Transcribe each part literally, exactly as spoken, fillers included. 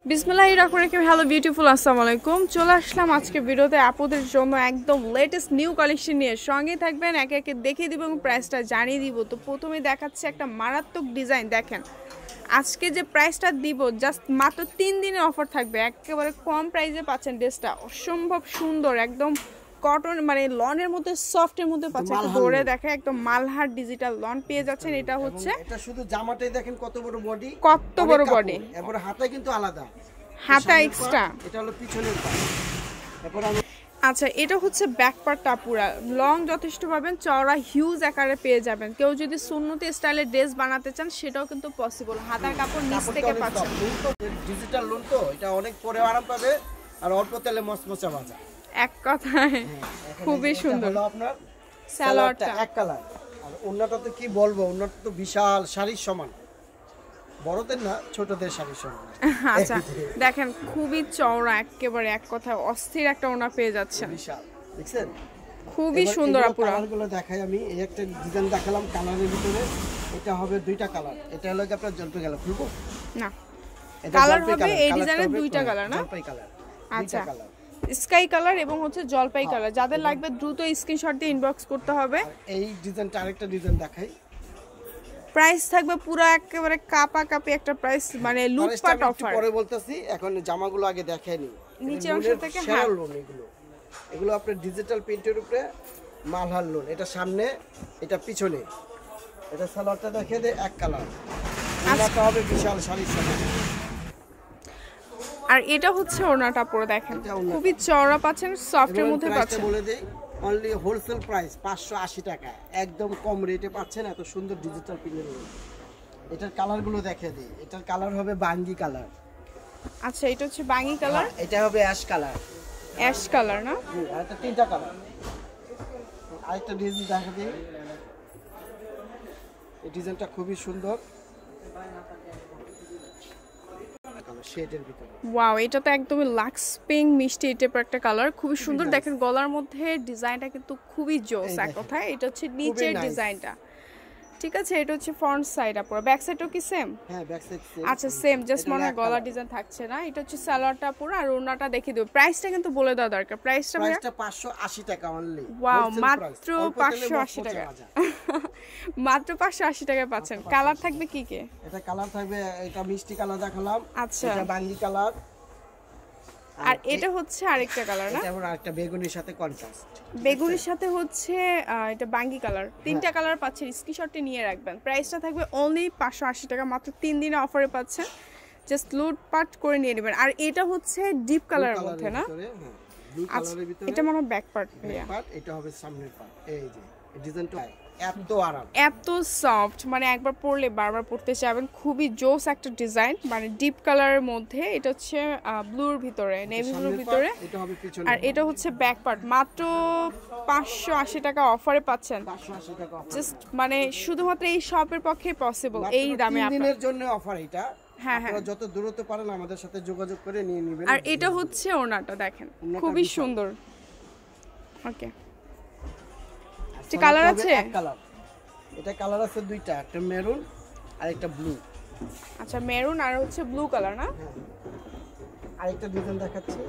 বিসমিল্লাহিররহমানিররহিম। Hello beautiful, আসসালামু আলাইকুম। চলে আসলাম আজকে ভিডিওতে আপুদের জন্য একদম লেটেস্ট নিউ কালেকশন নিয়ে। সঙ্গে থাকবেন, একে একে দেখিয়ে দিব এবং প্রাইসটা জানিয়ে দিব। তো প্রথমে দেখাচ্ছে একটা মারাত্মক ডিজাইন। দেখেন আজকে যে প্রাইসটা দিব জাস্ট মাত্র তিন দিনের অফার থাকবে, একেবারে কম প্রাইসে পাচ্ছেন। ড্রেসটা অসম্ভব সুন্দর, একদম কটন মানে লনের মধ্যে সফটের মধ্যে পাচ্ছেন। একটু ধরে দেখে একদম মালহার ডিজিটাল লন পেয়ে যাচ্ছেন। এটা হচ্ছে এটা শুধু জামাটাই দেখেন কত বড় বডি, কত বড় বডি, এরপর হাতা কিন্তু আলাদা, হাতা এক্সট্রা। এটা হলো পিছনের পাট। এরপর আমি আচ্ছা, এটা হচ্ছে ব্যাক পার্টটা পুরা লং যথেষ্ট পাবেন, চওড়া হিউজ আকারে পেয়ে যাবেন। কেউ যদি সুন্নতি স্টাইলে ড্রেস বানাতে চান সেটাও কিন্তু পসিবল। হাতার কাপড় নিচ থেকে পাচ্ছেন। ডিজিটাল লোন তো এটা অনেক পরে আরাম পাবে আর অল্প তেলে মচমচা ভাজা। এক কথায় খুবই সুন্দর। হলো আপনার সালোয়ারটা এক কালার, আর ওন্নাটা তো কি বলবো, ওন্নাটা তো বিশাল শাড়ির সমান, বড়দের না ছোটদের শাড়ির সমান। আচ্ছা দেখেন খুবই চওড়া, একেবারে এক কথায় অস্থির একটা ওনা পেয়ে যাচ্ছেন। বিশাল, দেখছেন খুবই সুন্দর। আপুরা কালারগুলো দেখাই আমি। এই একটা ডিজাইন দেখালাম কালারের ভিতরে, এটা হবে দুইটা কালার। এটা হলো আপনার জলপাই কালার, খুলবো না কালার হবে এই ডিজাইনের দুইটা কালার না? জলপাই কালার। আচ্ছা স্কাই কালার এবং হচ্ছে জলপাই কালার। যাদের লাগবে দ্রুত স্ক্রিনশট দিয়ে ইনবক্স করতে হবে। এই ডিজাইনটা আরেকটা ডিজাইন দেখাই। প্রাইস থাকবে পুরো একেবারে কাপা কাপি একটা প্রাইস, মানে লুটপাট অফার। পরে বলতেছি, এখন জামাগুলো আগে দেখাইনি। নিচে অংশ থেকে হ্যাঁ লোন, এগুলো এগুলো আপনার ডিজিটাল প্রিন্টের উপরে মালহার লোন। এটা সামনে, এটা পিছনে। এটা সালোয়ারটা দেখিয়ে দে, এক কালার। ওনাটা হবে বিশাল শাড়ির সাথে। আর এটা হচ্ছে ওনাটা পুরো দেখেন খুবই চওড়া পাচ্ছেন, সফটের মধ্যে পাচ্ছেন। বলে দেই অনলি হোলসেল প্রাইস পাঁচশো আশি টাকা, একদম কম রেটে পাচ্ছেন এত সুন্দর ডিজিটাল প্রিন্টের লোন। এটার কালারগুলো দেখিয়ে দিই। এটার কালার হবে বাঙ্গি কালার। আচ্ছা এটা হচ্ছে বাঙ্গি কালার, এটা হবে অ্যাশ কালার। অ্যাশ কালার না? হুম, আর এটা তিনটা কালার। আরেকটা ডিজাইন দেখা দিই। এই ডিজাইনটা খুবই সুন্দর, শেডের ভিতরে। ওয়াও, এটা তো একদমই লাক্স পিঙ্ক মিষ্টি টাইপের একটা কালার, খুবই সুন্দর। দেখেন গলার মধ্যে ডিজাইনটা কিন্তু খুবই জোস এক কথায়। এটা হচ্ছে নিচের ডিজাইনটা, ঠিক আছে? এটা হচ্ছে ফ্রন্ট সাইড। পুরো ব্যাক সাইডও কি সেম? হ্যাঁ ব্যাক সাইড সেম। আচ্ছা সেম, জাস্ট মনে হয় গলার ডিজাইন থাকছে না। এটা হচ্ছে সালোয়ারটা পুরো, আর ওড়নাটা দেখিয়ে দেব। প্রাইসটা কিন্তু বলে দেওয়া দরকার। প্রাইসটা প্রাইসটা পাঁচশো আশি টাকা অনলি। ওয়াও, মাত্র পাঁচশো আশি টাকা। মাত্র পাঁচশো আশি টাকায় পাচ্ছেন। কালার থাকবে কি কি? এটা কালার থাকবে, এটা মিষ্টি কালার দেখালাম। আচ্ছা এটা বাঙ্গি কালার, আর এটা হচ্ছে আরেকটা কালার না? এটা আবার আরেকটা বেগুনির সাথে কন্ট্রাস্ট। বেগুনির সাথে হচ্ছে এটা বাঙ্গি কালার। তিনটা কালার পাচ্ছেন, স্ক্রিনশটটি নিয়ে রাখবেন। প্রাইসটা থাকবে অনলি পাঁচশো আশি টাকা, মাত্র তিন দিনে অফারে পাচ্ছেন। জাস্ট লুটপাট করে নিয়ে নেবেন। আর এটা হচ্ছে ডিপ কালারের মধ্যে না? ব্লু কালারের ভিতরে। এটা মনে হয় ব্যাক পার্ট। ব্যাক পার্ট, এটা হবে সামনের পার্ট। এই যে এই ডিজাইনটা এত আরাম, এত সফট, মানে একবার পরলে বারবার পরতে চাইবেন। খুবই জোস একটা ডিজাইন, মানে ডিপ কালারের মধ্যে। এটা হচ্ছে ব্লুর ভিতরে, নেভি ব্লুর ভিতরে। এটা হবে পিছনে, আর এটা হচ্ছে ব্যাক পার্ট। মাত্র পাঁচশো আশি টাকা অফারে পাচ্ছেন। পাঁচশো আশি টাকা অফার, জাস্ট মানে শুধুমাত্র এই শপের পক্ষে পসিবল এই দামে। তিন দিনের জন্য অফার এটা। হ্যাঁ হ্যাঁ, আপনারা যত দূরত্ব পারেন আমাদের সাথে যোগাযোগ করে নিয়ে নেবেন। আর এটা হচ্ছে ওড়নাটা দেখেন খুবই সুন্দর। ওকে, যে কালার আছে? কালার, এটা কালার আছে দুইটা, একটা মেরুন আর একটা ব্লু। আচ্ছা মেরুন আর হচ্ছে ব্লু কালার না? আরেকটা ডিজাইন দেখাচ্ছি।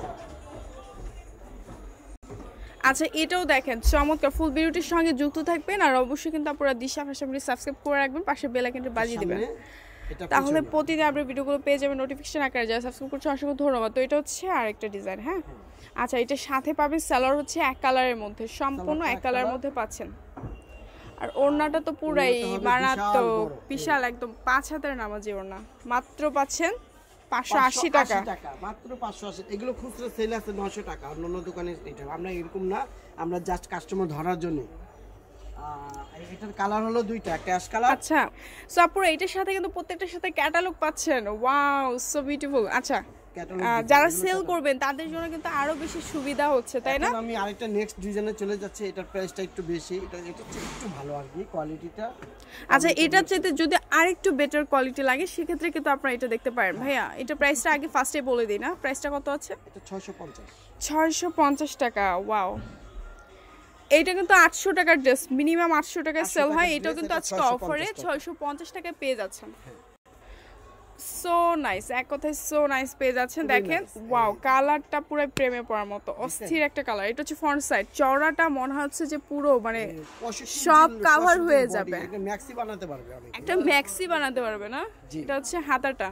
আচ্ছা এটাও দেখেন চমৎকার। ফুল ভিডিওটির সঙ্গে যুক্ত থাকবেন, আর অবশ্যই কিন্তু আপনারা দিশা ফ্যাশনকে সাবস্ক্রাইব করে রাখবেন, পাশে বেল আইকনটি বাজিয়ে দিবেন, তাহলে প্রতিদিন আপনি ভিডিওগুলো পেয়ে যাবেন নোটিফিকেশন আকারে। যারা সাবস্ক্রাইব করছে অসংখ্য ধন্যবাদ। তো এটা হচ্ছে আরেকটা ডিজাইন। হ্যাঁ আচ্ছা, এটার সাথে পাবেন সালোয়ার হচ্ছে এক কালারের মধ্যে, সম্পূর্ণ এক কালারের মধ্যে পাচ্ছেন। আর ওড়নাটা তো পুরাই মারাত্মক বিশাল, একদম পাঁচ হাতের নামাজি ওড়না। মাত্র পাচ্ছেন পাঁচশো আশি টাকা, মাত্র পাঁচশো আশি। এগুলো খুচরা সেল আছে নয়শো টাকা অন্য দোকানে। এটা আমরা এরকম না, আমরা জাস্ট কাস্টমার ধরার জন্য। এটার কালার হলো দুইটা, একটা অ্যাশ কালার। আচ্ছা সো আপুরা এটার সাথে কিন্তু প্রত্যেকটার সাথে ক্যাটালগ পাচ্ছেন। Wow so beautiful. আচ্ছা যারা সেল করবেন তাদের জন্য কিন্তু আরো বেশি সুবিধা হচ্ছে, তাই না? আমি আরেকটা নেক্সট ডিজাইনে চলে যাচ্ছি। এটার প্রাইসটা একটু বেশি, এটা এটা একটু ভালো আর কি কোয়ালিটিটা। আচ্ছা এটার চাইতে যদি আরেকটু বেটার কোয়ালিটি লাগে সেক্ষেত্রে কিন্তু আপনারা এটা দেখতে পারেন। ভাইয়া এটা প্রাইসটা আগে ফার্স্টে বলে দিই না, প্রাইসটা কত আছে? এটা ছয়শো পঞ্চাশ। ছয়শো পঞ্চাশ টাকা। ওয়াও, এইটা কিন্তু আটশো টাকার ড্রেস, মিনিমাম আটশো টাকায় সেল হয়। এটাও কিন্তু আজকে অফারে ছয়শো পঞ্চাশ টাকায় পেয়ে যাচ্ছেন। সো নাইস, এক কথায় সো নাইস পেয়ে যাচ্ছেন। দেখেন ওয়াও, কালারটা পুরো প্রেমে পড়ার মতো অস্থির একটা কালার। এটা হচ্ছে ফ্রন্ট সাইড, চওড়াটা মনে হচ্ছে যে পুরো মানে সব কভার হয়ে যাবে, একটা ম্যাক্সি বানাতে পারবে, আমি একটা ম্যাক্সি বানাতে পারবে না। এটা হচ্ছে হাতাটা।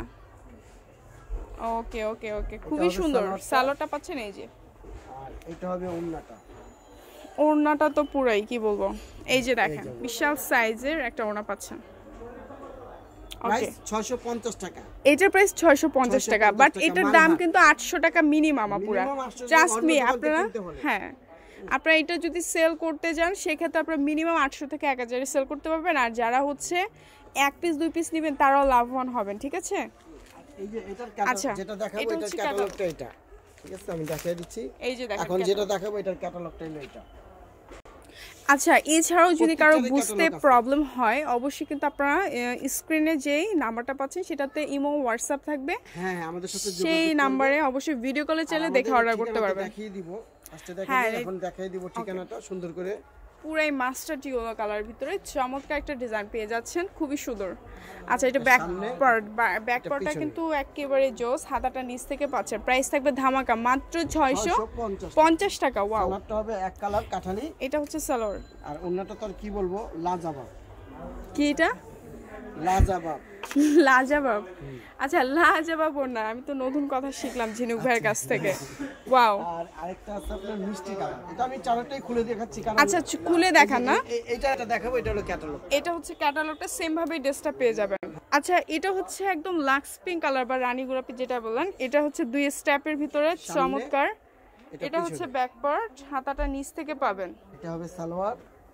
ওকে ওকে ওকে, খুবই সুন্দর। সালোয়ারটা পাচ্ছেন এই যে, আর এটা হবে ওড়নাটা। ওড়নাটা তো পুরাই কি বলবো, এই যে দেখেন বিশাল সাইজের একটা ওড়না পাচ্ছেন। প্রাইস ছয়শো পঞ্চাশ টাকা। এটার প্রাইস ছয়শো পঞ্চাশ টাকা, বাট এটার দাম কিন্তু আটশো টাকা মিনিমাম পুরা। ট্রাস্ট মি, আপনারা হ্যাঁ আপনারা এটা যদি সেল করতে যান সেক্ষেত্রে আপনারা মিনিমাম আটশো থেকে এক হাজারে সেল করতে পারবেন। আর যারা হচ্ছে এক পিস দুই পিস নেবেন তারাও লাভবান হবেন, ঠিক আছে? এই যে এটার ক্যাটালগ যেটা দেখাবো, এটার ক্যাটালগটা এটা, ঠিক আছে? আমি দেখিয়ে দিচ্ছি। এই যে দেখেন এখন যেটা দেখাবো এটার ক্যাটালগটা হলো এটা। আচ্ছা, এছাড়াও যদি কারো বুঝতে প্রবলেম হয় অবশ্যই কিন্তু আপনারা স্ক্রিনে যেই নাম্বারটা পাচ্ছেন সেটাতে ইমো হোয়াটসঅ্যাপ থাকবে, হ্যাঁ আমাদের সাথে সেই নাম্বারে অবশ্যই ভিডিও কলে চাইলে দেখে অর্ডার করতে পারবেন। দেখিয়ে দিব, আজকে দেখিয়ে দিব, এখন দেখিয়ে দিব ঠিকানাটা সুন্দর করে। পুরাই মাস্টার টিওলো কালার ভিতরে চমৎকার একটা ডিজাইন পেয়ে যাচ্ছেন, খুবই সুন্দর। আচ্ছা, এটা ব্যাক পার্ট, ব্যাক পার্টটা কিন্তু একেবারে জোস, হাতাটা নিচ থেকে পাচ্ছেন। প্রাইস থাকবে ধামাকা মাত্র ছয়শো পঞ্চাশ টাকা। ওয়াও, কালারটা হবে এক কালার কাঠালি। এটা হচ্ছে সালোয়ার, আর ওন্নাটা তো আর কি বলবো, লাজবাব। কি এটা? লাজবাব, লাজবাব। আচ্ছা, লাজবাব ওড়না, আমি তো নতুন কথা শিখলাম ঝিনুক ভাইয়ের কাছ থেকে। ওয়াও, আর আরেকটা আছে আপনার মিষ্টি কালার। এটা আমি চারটাই খুলে দেখাচ্ছি কারণ আচ্ছা খুলে দেখান না। এটা এটা দেখাবো, এটা হলো ক্যাটালগ। এটা হচ্ছে ক্যাটালগটা, সেম ভাবে ড্রেসটা পেয়ে যাবেন। আচ্ছা, এটা হচ্ছে একদম লাক্স পিঙ্ক কালার বা রানী গোলাপি যেটা বললেন, এটা হচ্ছে দুই স্টেপের ভিতরে চমৎকার। এটা হচ্ছে ব্যাক পার্ট, হাতাটা নিচ থেকে পাবেন। এটা হবে সালোয়ার,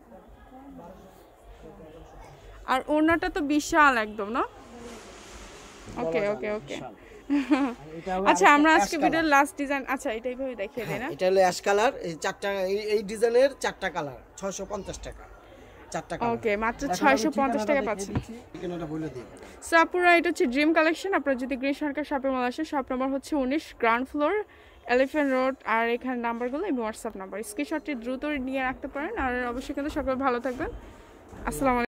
আর ওড়নাটা তো বিশাল একদম না। ওকে ওকে ওকে, আচ্ছা আমরা আজকে ভিডিওর লাস্ট ডিজাইন, আচ্ছা এটা এইভাবে দেখিয়ে দেই না। এটা হলো অ্যাশ কালার, এই চারটা এই ডিজাইনের চারটা কালার, ছয়শো পঞ্চাশ টাকা চারটা কালার। ওকে, মাত্র ছয়শো পঞ্চাশ টাকা পাচ্ছেন। ঠিকানাটা বলে দিই। সাপুরা, এটা হচ্ছে ড্রিম কালেকশন। আপনারা যদি গ্রিন সরকার শপের মল আসেন, শপ নম্বর হচ্ছে উনিশ, গ্রাউন্ড ফ্লোর, এলিফ্যান্ট রোড। আর এখানে নাম্বারগুলো এবং হোয়াটসঅ্যাপ নাম্বার, স্ক্রিনশটটি দ্রুত নিয়ে রাখতে পারেন। আর অবশ্যই কিন্তু সকলে ভালো থাকবেন। আসসালামু আলাইকুম।